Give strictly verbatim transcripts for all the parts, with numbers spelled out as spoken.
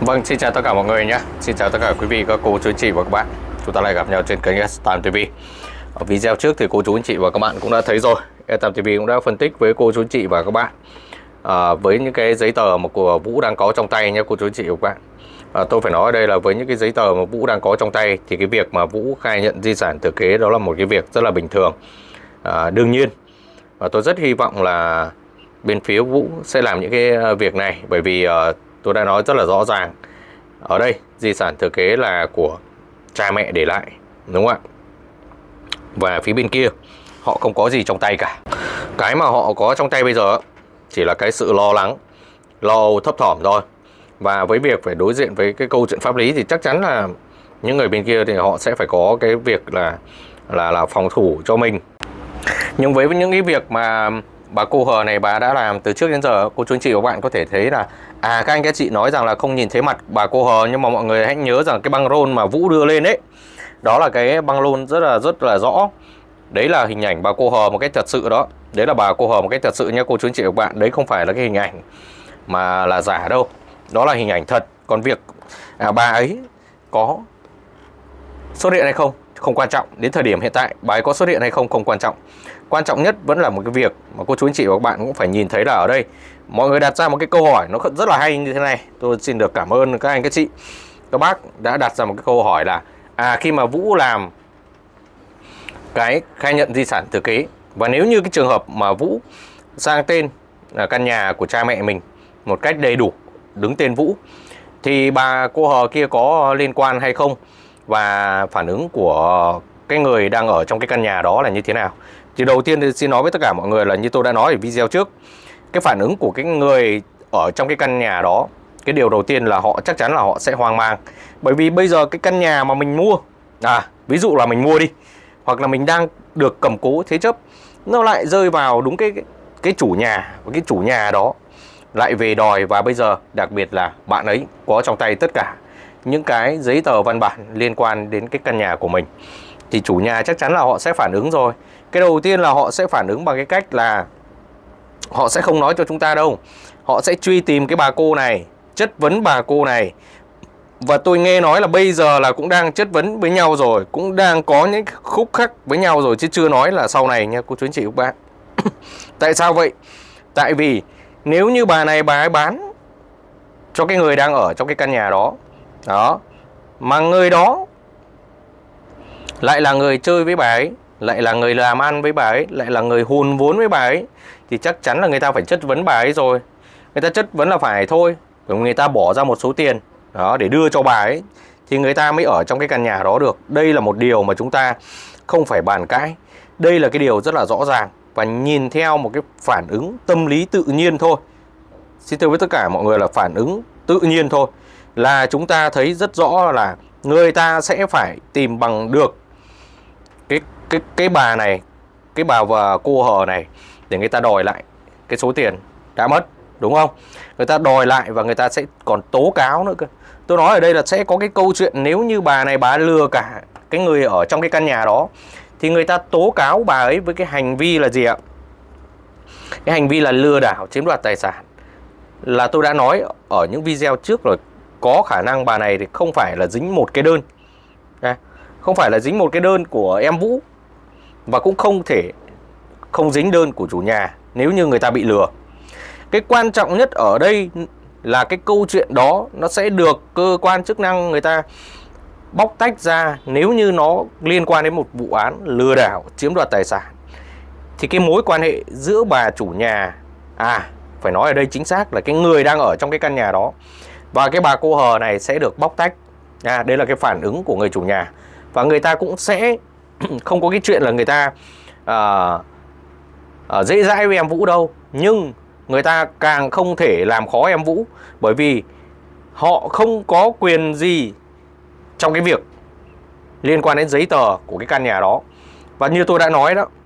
Vâng, xin chào tất cả mọi người nhé. Xin chào tất cả quý vị, các cô chú anh chị và các bạn. Chúng ta lại gặp nhau trên kênh S tám ti vi. Ở video trước thì cô chú anh chị và các bạn cũng đã thấy rồi. S tám ti vi cũng đã phân tích với cô chú anh chị và các bạn à, với những cái giấy tờ mà của Vũ đang có trong tay nhé cô chú anh chị và các bạn. À, tôi phải nói ở đây là với những cái giấy tờ mà Vũ đang có trong tay thì cái việc mà Vũ khai nhận di sản thừa kế đó là một cái việc rất là bình thường, à, đương nhiên. Và tôi rất hy vọng là bên phía Vũ sẽ làm những cái việc này, bởi vì uh, tôi đã nói rất là rõ ràng ở đây di sản thừa kế là của cha mẹ để lại, đúng không ạ? Và phía bên kia họ không có gì trong tay cả. Cái mà họ có trong tay bây giờ chỉ là cái sự lo lắng, lo âu thấp thỏm thôi. Và với việc phải đối diện với cái câu chuyện pháp lý thì chắc chắn là những người bên kia thì họ sẽ phải có cái việc là là là phòng thủ cho mình. Nhưng với những cái việc mà bà cô Hờ này bà đã làm từ trước đến giờ, cô chú anh chị và các bạn có thể thấy là à các anh các chị nói rằng là không nhìn thấy mặt bà cô Hờ, nhưng mà mọi người hãy nhớ rằng cái băng rôn mà Vũ đưa lên đấy, đó là cái băng rôn rất là rất là rõ. Đấy là hình ảnh bà cô Hờ một cách thật sự đó. Đấy là bà cô Hờ một cách thật sự nha cô chú anh chị và các bạn. Đấy không phải là cái hình ảnh mà là giả đâu. Đó là hình ảnh thật. Còn việc à, bà ấy có xuất hiện hay không không quan trọng. Đến thời điểm hiện tại bà ấy có xuất hiện hay không không quan trọng. Quan trọng nhất vẫn là một cái việc mà cô chú anh chị và các bạn cũng phải nhìn thấy là ở đây mọi người đặt ra một cái câu hỏi nó rất là hay như thế này. Tôi xin được cảm ơn các anh các chị, các bác đã đặt ra một cái câu hỏi là à khi mà Vũ làm cái khai nhận di sản thừa kế, và nếu như cái trường hợp mà Vũ sang tên là căn nhà của cha mẹ mình một cách đầy đủ, đứng tên Vũ, thì bà cô Hờ kia có liên quan hay không, và phản ứng của cái người đang ở trong cái căn nhà đó là như thế nào. Thì đầu tiên thì xin nói với tất cả mọi người là như tôi đã nói ở video trước, cái phản ứng của cái người ở trong cái căn nhà đó, cái điều đầu tiên là họ chắc chắn là họ sẽ hoang mang. Bởi vì bây giờ cái căn nhà mà mình mua, à ví dụ là mình mua đi, hoặc là mình đang được cầm cố thế chấp, nó lại rơi vào đúng cái, cái, cái chủ nhà, và cái chủ nhà đó lại về đòi. Và bây giờ đặc biệt là bạn ấy có trong tay tất cả những cái giấy tờ văn bản liên quan đến cái căn nhà của mình, thì chủ nhà chắc chắn là họ sẽ phản ứng rồi. Cái đầu tiên là họ sẽ phản ứng bằng cái cách là họ sẽ không nói cho chúng ta đâu. Họ sẽ truy tìm cái bà cô này, chất vấn bà cô này. Và tôi nghe nói là bây giờ là cũng đang chất vấn với nhau rồi, cũng đang có những khúc khắc với nhau rồi, chứ chưa nói là sau này nha cô chú anh chị các bạn. Tại sao vậy? Tại vì nếu như bà này bà ấy bán cho cái người đang ở trong cái căn nhà đó, đó, mà người đó lại là người chơi với bà ấy, lại là người làm ăn với bà ấy, lại là người hùn vốn với bà ấy, thì chắc chắn là người ta phải chất vấn bà ấy rồi. Người ta chất vấn là phải thôi, bởi người ta bỏ ra một số tiền đó để đưa cho bà ấy, thì người ta mới ở trong cái căn nhà đó được. Đây là một điều mà chúng ta không phải bàn cãi. Đây là cái điều rất là rõ ràng. Và nhìn theo một cái phản ứng tâm lý tự nhiên thôi, xin thưa với tất cả mọi người là phản ứng tự nhiên thôi, là chúng ta thấy rất rõ là người ta sẽ phải tìm bằng được cái cái cái bà này, cái bà và cô Hờ này, để người ta đòi lại cái số tiền đã mất, đúng không? Người ta đòi lại và người ta sẽ còn tố cáo nữa cơ. Tôi nói ở đây là sẽ có cái câu chuyện nếu như bà này bà lừa cả cái người ở trong cái căn nhà đó, thì người ta tố cáo bà ấy với cái hành vi là gì ạ? Cái hành vi là lừa đảo chiếm đoạt tài sản. Là tôi đã nói ở những video trước rồi, có khả năng bà này thì không phải là dính một cái đơn, không phải là dính một cái đơn của em Vũ, và cũng không thể không dính đơn của chủ nhà nếu như người ta bị lừa. Cái quan trọng nhất ở đây là cái câu chuyện đó nó sẽ được cơ quan chức năng người ta bóc tách ra. Nếu như nó liên quan đến một vụ án lừa đảo chiếm đoạt tài sản, thì cái mối quan hệ giữa bà chủ nhà, à phải nói ở đây chính xác là cái người đang ở trong cái căn nhà đó, và cái bà cô Hờ này sẽ được bóc tách. À, đây là cái phản ứng của người chủ nhà. Và người ta cũng sẽ không có cái chuyện là người ta uh, uh, dễ dãi với em Vũ đâu. Nhưng người ta càng không thể làm khó em Vũ, bởi vì họ không có quyền gì trong cái việc liên quan đến giấy tờ của cái căn nhà đó. Và như tôi đã nói đó,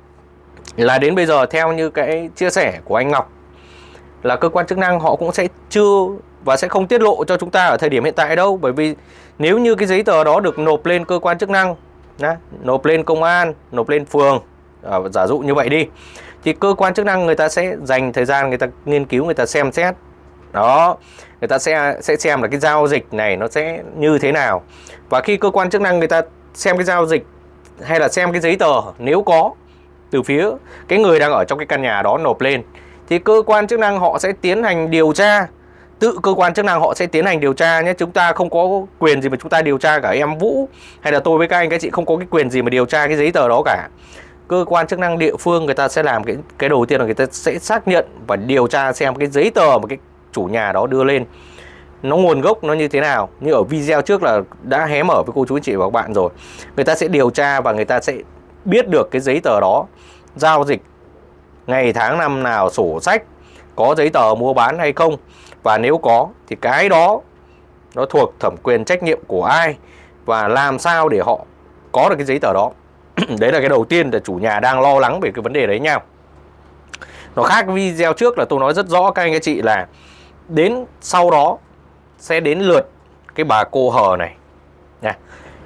là đến bây giờ theo như cái chia sẻ của anh Ngọc, là cơ quan chức năng họ cũng sẽ chưa và sẽ không tiết lộ cho chúng ta ở thời điểm hiện tại đâu. Bởi vì nếu như cái giấy tờ đó được nộp lên cơ quan chức năng, nộp lên công an, nộp lên phường, à, giả dụ như vậy đi, thì cơ quan chức năng người ta sẽ dành thời gian người ta nghiên cứu, người ta xem xét, Đó, người ta sẽ sẽ xem là cái giao dịch này nó sẽ như thế nào. Và khi cơ quan chức năng người ta xem cái giao dịch hay là xem cái giấy tờ nếu có từ phía cái người đang ở trong cái căn nhà đó nộp lên, thì cơ quan chức năng họ sẽ tiến hành điều tra. Tự cơ quan chức năng họ sẽ tiến hành điều tra nhé. Chúng ta không có quyền gì mà chúng ta điều tra cả. Em Vũ hay là tôi với các anh các chị không có cái quyền gì mà điều tra cái giấy tờ đó cả. Cơ quan chức năng địa phương người ta sẽ làm cái cái đầu tiên là người ta sẽ xác nhận và điều tra xem cái giấy tờ mà cái chủ nhà đó đưa lên nó nguồn gốc nó như thế nào. Như ở video trước là đã hé mở với cô chú anh chị và các bạn rồi. Người ta sẽ điều tra và người ta sẽ biết được cái giấy tờ đó, giao dịch ngày tháng năm nào, sổ sách, có giấy tờ mua bán hay không. Và nếu có thì cái đó nó thuộc thẩm quyền trách nhiệm của ai, và làm sao để họ có được cái giấy tờ đó. Đấy là cái đầu tiên là chủ nhà đang lo lắng về cái vấn đề đấy nha. Nó khác video trước là tôi nói rất rõ các anh các chị là đến sau đó sẽ đến lượt cái bà cô hờ này nha.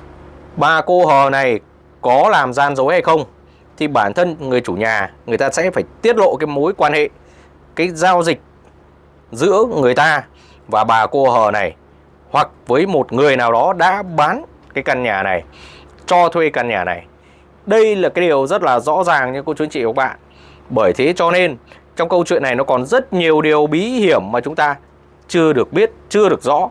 Bà cô hờ này có làm gian dối hay không thì bản thân người chủ nhà người ta sẽ phải tiết lộ cái mối quan hệ, cái giao dịch giữa người ta và bà cô hờ này, hoặc với một người nào đó đã bán cái căn nhà này, cho thuê căn nhà này. Đây là cái điều rất là rõ ràng nha cô chú anh chị và các bạn. Bởi thế cho nên trong câu chuyện này nó còn rất nhiều điều bí hiểm mà chúng ta chưa được biết, chưa được rõ.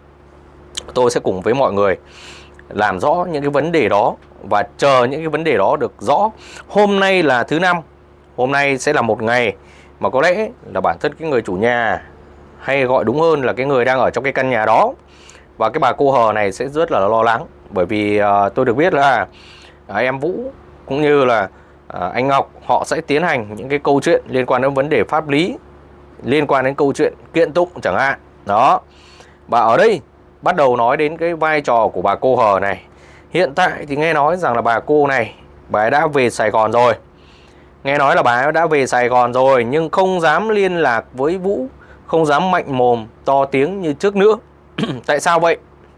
Tôi sẽ cùng với mọi người làm rõ những cái vấn đề đó và chờ những cái vấn đề đó được rõ. Hôm nay là thứ năm, hôm nay sẽ là một ngày mà có lẽ là bản thân cái người chủ nhà, hay gọi đúng hơn là cái người đang ở trong cái căn nhà đó, và cái bà cô hờ này sẽ rất là lo lắng. Bởi vì uh, tôi được biết là uh, em Vũ cũng như là uh, anh Ngọc họ sẽ tiến hành những cái câu chuyện liên quan đến vấn đề pháp lý, liên quan đến câu chuyện kiện tụng chẳng hạn. Đó. Và ở đây bắt đầu nói đến cái vai trò của bà cô hờ này. Hiện tại thì nghe nói rằng là bà cô này, bà ấy đã về Sài Gòn rồi. Nghe nói là bà ấy đã về Sài Gòn rồi, nhưng không dám liên lạc với Vũ, không dám mạnh mồm to tiếng như trước nữa. Tại sao vậy?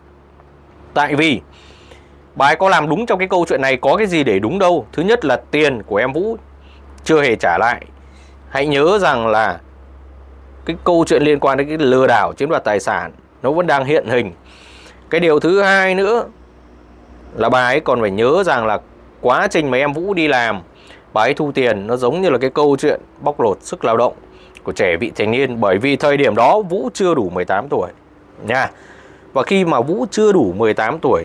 Tại vì bà ấy có làm đúng trong cái câu chuyện này, có cái gì để đúng đâu. Thứ nhất là tiền của em Vũ chưa hề trả lại. Hãy nhớ rằng là cái câu chuyện liên quan đến cái lừa đảo chiếm đoạt tài sản nó vẫn đang hiện hình. Cái điều thứ hai nữa là bà ấy còn phải nhớ rằng là quá trình mà em Vũ đi làm, bà ấy thu tiền nó giống như là cái câu chuyện bóc lột sức lao động của trẻ vị thành niên. Bởi vì thời điểm đó Vũ chưa đủ mười tám tuổi nha. Và khi mà Vũ chưa đủ mười tám tuổi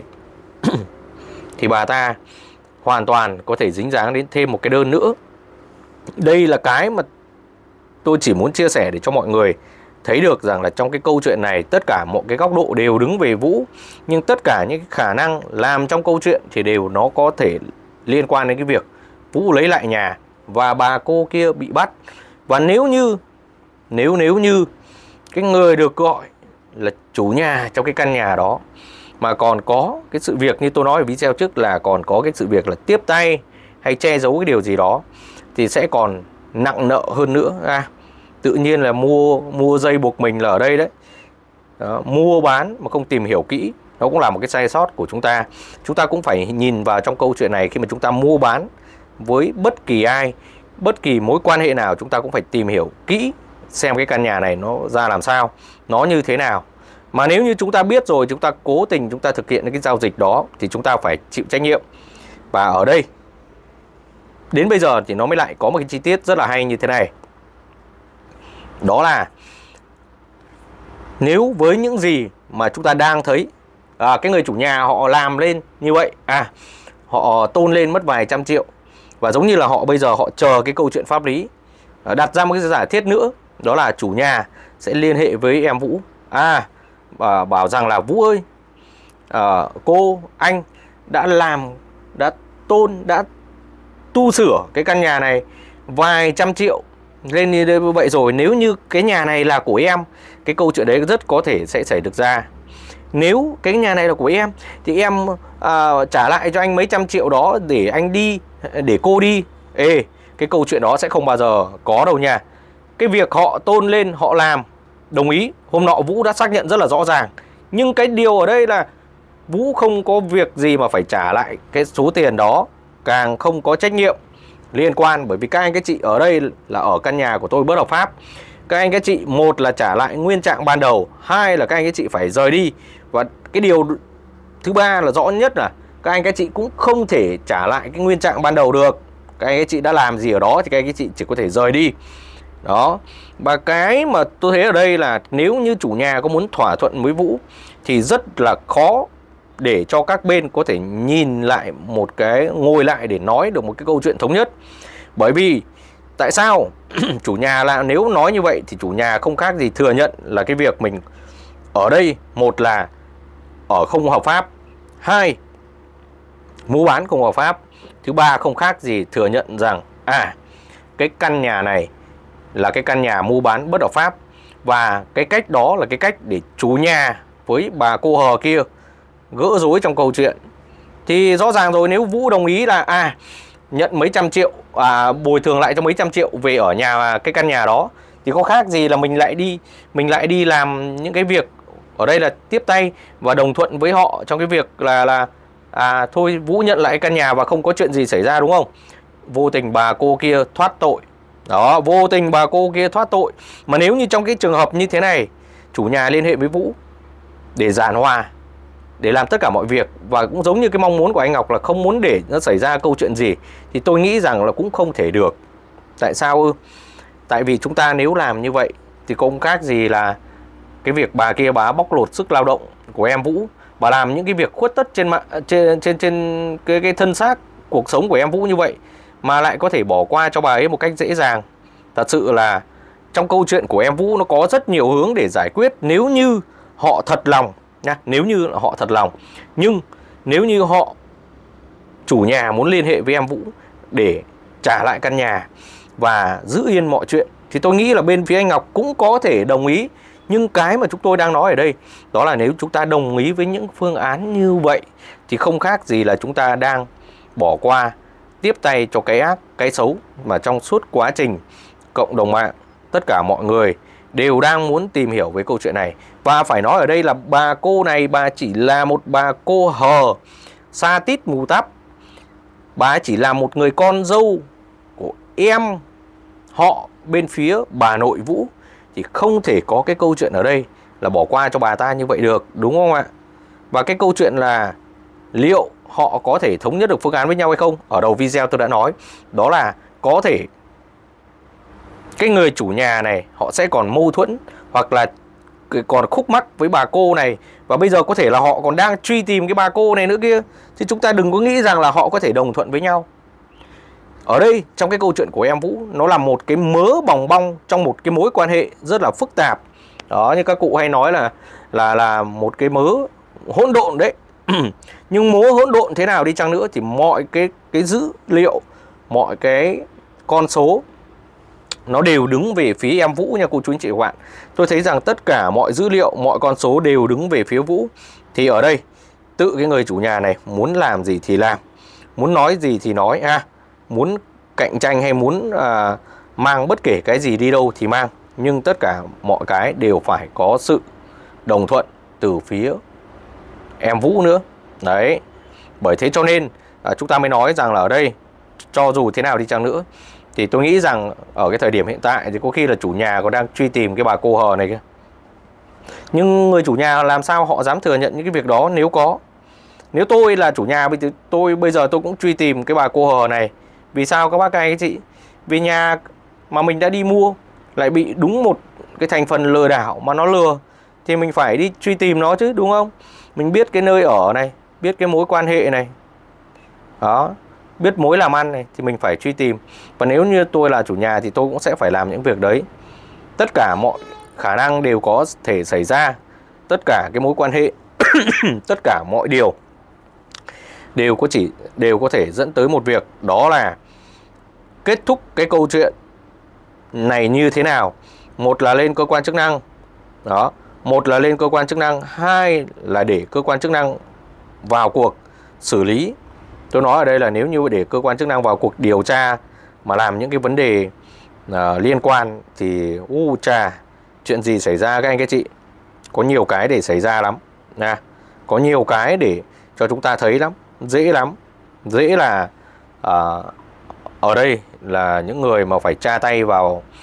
thì bà ta hoàn toàn có thể dính dáng đến thêm một cái đơn nữa. Đây là cái mà tôi chỉ muốn chia sẻ để cho mọi người thấy được rằng là trong cái câu chuyện này tất cả mọi cái góc độ đều đứng về Vũ, nhưng tất cả những cái khả năng làm trong câu chuyện thì đều nó có thể liên quan đến cái việc Vũ lấy lại nhà và bà cô kia bị bắt. Và nếu như nếu nếu như cái người được gọi là chủ nhà trong cái căn nhà đó mà còn có cái sự việc như tôi nói ở video trước là còn có cái sự việc là tiếp tay hay che giấu cái điều gì đó thì sẽ còn nặng nợ hơn nữa. À, tự nhiên là mua mua dây buộc mình là ở đây đấy. Đó, mua bán mà không tìm hiểu kỹ nó cũng là một cái sai sót của chúng ta. Chúng ta cũng phải nhìn vào trong câu chuyện này, khi mà chúng ta mua bán với bất kỳ ai, bất kỳ mối quan hệ nào, chúng ta cũng phải tìm hiểu kỹ xem cái căn nhà này nó ra làm sao, nó như thế nào. Mà nếu như chúng ta biết rồi, chúng ta cố tình chúng ta thực hiện cái giao dịch đó thì chúng ta phải chịu trách nhiệm. Và ở đây đến bây giờ thì nó mới lại có một cái chi tiết rất là hay như thế này. Đó là nếu với những gì mà chúng ta đang thấy, à, cái người chủ nhà họ làm lên như vậy, à, họ tôn lên mất vài trăm triệu, và giống như là họ bây giờ họ chờ cái câu chuyện pháp lý, à, đặt ra một cái giả thiết nữa, đó là chủ nhà sẽ liên hệ với em Vũ, à, và bảo rằng là Vũ ơi, à, cô, anh đã làm, đã tôn, đã tu sửa cái căn nhà này vài trăm triệu lên như vậy rồi. Nếu như cái nhà này là của em, cái câu chuyện đấy rất có thể sẽ xảy được ra. Nếu cái nhà này là của em thì em à, trả lại cho anh mấy trăm triệu đó để anh đi, để cô đi. Ê, cái câu chuyện đó sẽ không bao giờ có đâu nha. Cái việc họ tôn lên, họ làm, đồng ý, hôm nọ Vũ đã xác nhận rất là rõ ràng. Nhưng cái điều ở đây là Vũ không có việc gì mà phải trả lại cái số tiền đó, càng không có trách nhiệm liên quan. Bởi vì các anh các chị ở đây là ở căn nhà của tôi bất hợp pháp. các anh các chị, một là trả lại nguyên trạng ban đầu, hai là các anh các chị phải rời đi. Và cái điều thứ ba là rõ nhất là các anh các chị cũng không thể trả lại cái nguyên trạng ban đầu được. Các anh các chị đã làm gì ở đó thì các anh các chị chỉ có thể rời đi. Đó. Và cái mà tôi thấy ở đây là nếu như chủ nhà có muốn thỏa thuận với Vũ thì rất là khó để cho các bên có thể nhìn lại một cái, ngồi lại để nói được một cái câu chuyện thống nhất. Bởi vì tại sao chủ nhà là, nếu nói như vậy thì chủ nhà không khác gì thừa nhận là cái việc mình ở đây, một là ở không hợp pháp, hai mua bán không hợp pháp, thứ ba không khác gì thừa nhận rằng à cái căn nhà này là cái căn nhà mua bán bất hợp pháp. Và cái cách đó là cái cách để chủ nhà với bà cô hờ kia gỡ rối trong câu chuyện. Thì rõ ràng rồi, nếu Vũ đồng ý là à nhận mấy trăm triệu, à, bồi thường lại cho mấy trăm triệu về ở nhà, cái căn nhà đó, thì có khác gì là mình lại đi mình lại đi làm những cái việc ở đây là tiếp tay và đồng thuận với họ trong cái việc là là à thôi Vũ nhận lại căn nhà và không có chuyện gì xảy ra, đúng không? Vô tình bà cô kia thoát tội. Đó, vô tình bà cô kia thoát tội. Mà nếu như trong cái trường hợp như thế này, chủ nhà liên hệ với Vũ để giàn hòa, để làm tất cả mọi việc, và cũng giống như cái mong muốn của anh Ngọc là không muốn để nó xảy ra câu chuyện gì, thì tôi nghĩ rằng là cũng không thể được. Tại sao ư? Tại vì chúng ta nếu làm như vậy thì cũng khác gì là cái việc bà kia bà bóc lột sức lao động của em Vũ, bà làm những cái việc khuất tất trên mạng, trên trên trên cái cái thân xác cuộc sống của em Vũ như vậy, mà lại có thể bỏ qua cho bà ấy một cách dễ dàng. Thật sự là trong câu chuyện của em Vũ nó có rất nhiều hướng để giải quyết nếu như họ thật lòng nha, nếu như họ thật lòng. Nhưng nếu như họ, chủ nhà muốn liên hệ với em Vũ để trả lại căn nhà và giữ yên mọi chuyện, thì tôi nghĩ là bên phía anh Ngọc cũng có thể đồng ý. Nhưng cái mà chúng tôi đang nói ở đây đó là nếu chúng ta đồng ý với những phương án như vậy thì không khác gì là chúng ta đang bỏ qua, tiếp tay cho cái ác, cái xấu mà trong suốt quá trình cộng đồng mạng, tất cả mọi người đều đang muốn tìm hiểu về câu chuyện này. Và phải nói ở đây là bà cô này, bà chỉ là một bà cô hờ, sa tít mù tắp. Bà chỉ là một người con dâu của em họ bên phía bà nội Vũ, thì không thể có cái câu chuyện ở đây là bỏ qua cho bà ta như vậy được, đúng không ạ? Và cái câu chuyện là liệu họ có thể thống nhất được phương án với nhau hay không, ở đầu video tôi đã nói, đó là có thể cái người chủ nhà này họ sẽ còn mâu thuẫn hoặc là còn khúc mắc với bà cô này, và bây giờ có thể là họ còn đang truy tìm cái bà cô này nữa kia. Thì chúng ta đừng có nghĩ rằng là họ có thể đồng thuận với nhau. Ở đây trong cái câu chuyện của em Vũ, nó là một cái mớ bòng bong trong một cái mối quan hệ rất là phức tạp. Đó, như các cụ hay nói là là là một cái mớ hỗn độn đấy. Nhưng mớ hỗn độn thế nào đi chăng nữa thì mọi cái cái dữ liệu, mọi cái con số nó đều đứng về phía em Vũ nha cô chú anh chị và các bạn. Tôi thấy rằng tất cả mọi dữ liệu, mọi con số đều đứng về phía Vũ. Thì ở đây tự cái người chủ nhà này muốn làm gì thì làm, muốn nói gì thì nói, à, muốn cạnh tranh hay muốn à, mang bất kể cái gì đi đâu thì mang. Nhưng tất cả mọi cái đều phải có sự đồng thuận từ phía em Vũ nữa. Đấy, bởi thế cho nên à, chúng ta mới nói rằng là ở đây cho dù thế nào đi chăng nữa thì tôi nghĩ rằng ở cái thời điểm hiện tại thì có khi là chủ nhà còn đang truy tìm cái bà cô hờ này kia. Nhưng người chủ nhà làm sao họ dám thừa nhận những cái việc đó nếu có. Nếu tôi là chủ nhà, tôi bây giờ tôi cũng truy tìm cái bà cô hờ này. Vì sao các bác các chị? Vì nhà mà mình đã đi mua lại bị đúng một cái thành phần lừa đảo mà nó lừa, thì mình phải đi truy tìm nó chứ, đúng không? Mình biết cái nơi ở này, biết cái mối quan hệ này, đó, biết mối làm ăn này, thì mình phải truy tìm. Và nếu như tôi là chủ nhà thì tôi cũng sẽ phải làm những việc đấy. Tất cả mọi khả năng đều có thể xảy ra, tất cả cái mối quan hệ tất cả mọi điều đều có chỉ đều có thể dẫn tới một việc, đó là kết thúc cái câu chuyện này như thế nào. Một là lên cơ quan chức năng, đó, một là lên cơ quan chức năng, hai là để cơ quan chức năng vào cuộc xử lý. Tôi nói ở đây là nếu như để cơ quan chức năng vào cuộc điều tra mà làm những cái vấn đề uh, liên quan thì u trà, chuyện gì xảy ra các anh các chị, có nhiều cái để xảy ra lắm nha, có nhiều cái để cho chúng ta thấy lắm, dễ lắm, dễ là uh, ở đây là những người mà phải tra tay vào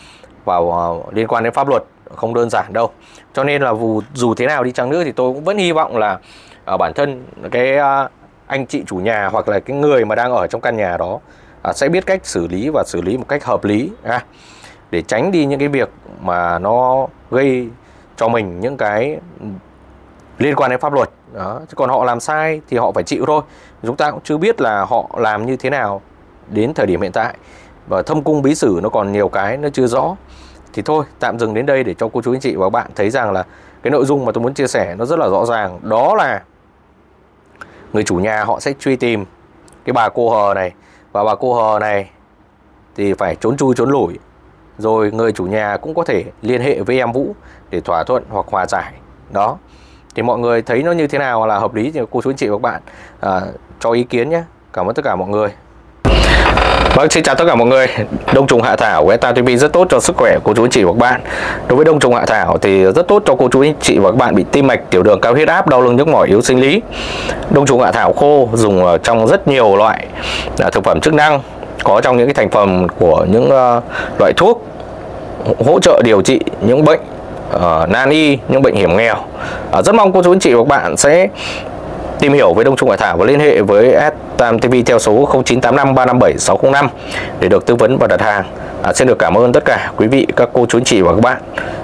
vào uh, liên quan đến pháp luật không đơn giản đâu. Cho nên là dù, dù thế nào đi chăng nữa thì tôi cũng vẫn hy vọng là uh, bản thân cái uh, anh chị chủ nhà hoặc là cái người mà đang ở trong căn nhà đó uh, sẽ biết cách xử lý và xử lý một cách hợp lý uh, để tránh đi những cái việc mà nó gây cho mình những cái liên quan đến pháp luật đó. Chứ còn họ làm sai thì họ phải chịu thôi. Chúng ta cũng chưa biết là họ làm như thế nào đến thời điểm hiện tại, và thâm cung bí sử nó còn nhiều cái nó chưa rõ. Thì thôi tạm dừng đến đây để cho cô chú anh chị và các bạn thấy rằng là cái nội dung mà tôi muốn chia sẻ nó rất là rõ ràng. Đó là người chủ nhà họ sẽ truy tìm cái bà cô hờ này, và bà cô hờ này thì phải trốn chui trốn lủi. Rồi người chủ nhà cũng có thể liên hệ với em Vũ để thỏa thuận hoặc hòa giải. Đó. Thì mọi người thấy nó như thế nào là hợp lý thì cô chú anh chị và các bạn à, cho ý kiến nhé. Cảm ơn tất cả mọi người. Vâng, xin chào tất cả mọi người. Đông trùng hạ thảo của Etam ti vi rất tốt cho sức khỏe của cô chú anh chị và các bạn. Đối với đông trùng hạ thảo thì rất tốt cho cô chú anh chị và các bạn bị tim mạch, tiểu đường, cao huyết áp, đau lưng, nhức mỏi, yếu sinh lý. Đông trùng hạ thảo khô dùng trong rất nhiều loại thực phẩm chức năng, có trong những cái thành phần của những uh, loại thuốc hỗ trợ điều trị những bệnh uh, nan y, những bệnh hiểm nghèo. Uh, rất mong cô chú anh chị và các bạn sẽ tìm hiểu về đông trùng hạ thảo và liên hệ với Etam ti vi theo số không chín tám năm ba năm bảy sáu không năm để được tư vấn và đặt hàng. À, xin được cảm ơn tất cả quý vị, các cô chú anh chị và các bạn.